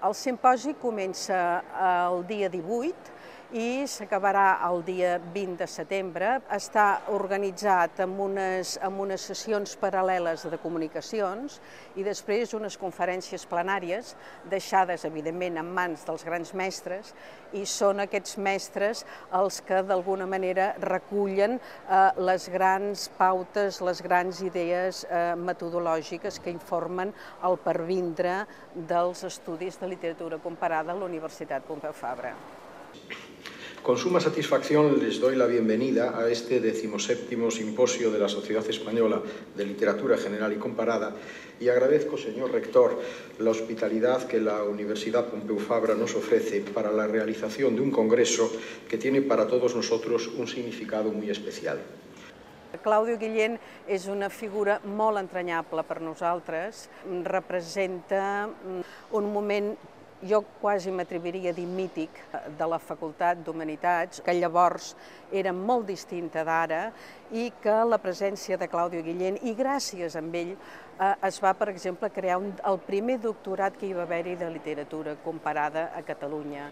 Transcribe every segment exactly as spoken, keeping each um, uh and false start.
El simposi comença el dia divuit i s'acabarà el dia vint de setembre. Està organitzat amb unes, amb unes sessions paral·leles de comunicacions i després unes conferències plenàries deixades, evidentment, en mans dels grans mestres, i són aquests mestres els que d'alguna manera recullen eh, les grans pautes, les grans idees eh, metodològiques que informen el pervindre dels estudis de literatura comparada a la Universitat Pompeu Fabra. Con suma satisfacción les doy la bienvenida a este decimoséptimo simposio de la Sociedad Española de Literatura General y Comparada y agradezco, señor rector, la hospitalidad que la Universidad Pompeu Fabra nos ofrece para la realización de un congreso que tiene para todos nosotros un significado muy especial. Claudio Guillén és una figura molt entranyable per nosaltres, representa un moment, jo quasi m'atreviria a dir mític, de la Facultat d'Humanitats, que llavors era molt distinta d'ara i que la presència de Claudio Guillén, i gràcies a ell, es va, per exemple, crear un, el primer doctorat que hi va haver-hi de literatura comparada a Catalunya.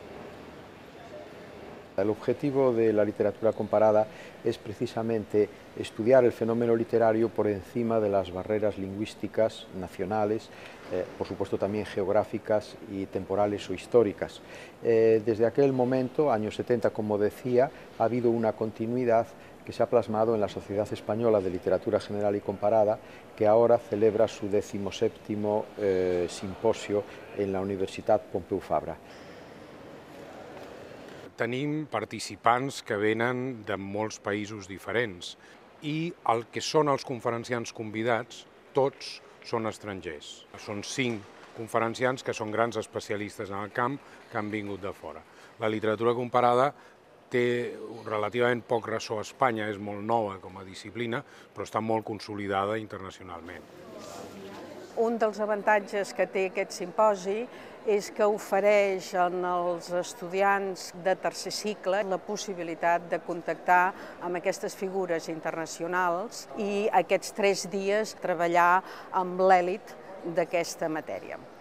El objetivo de la literatura comparada es precisamente estudiar el fenómeno literario por encima de las barreras lingüísticas nacionales, eh, por supuesto también geográficas y temporales o históricas. Eh, desde aquel momento, años setenta, como decía, ha habido una continuidad que se ha plasmado en la Sociedad Española de Literatura General y Comparada, que ahora celebra su decimoséptimo eh, simposio en la Universitat Pompeu Fabra. Tenim participants que venen de molts països diferents i el que són els conferenciants convidats, tots són estrangers. Són cinc conferenciants que són grans especialistes en el camp que han vingut de fora. La literatura comparada té relativament poc ressò a Espanya, és molt nova com a disciplina, però està molt consolidada internacionalment. Un dels avantatges que té aquest simposi és que ofereix als estudiants de tercer cicle la possibilitat de contactar amb aquestes figures internacionals i aquests tres dies treballar amb l'elit d'aquesta matèria.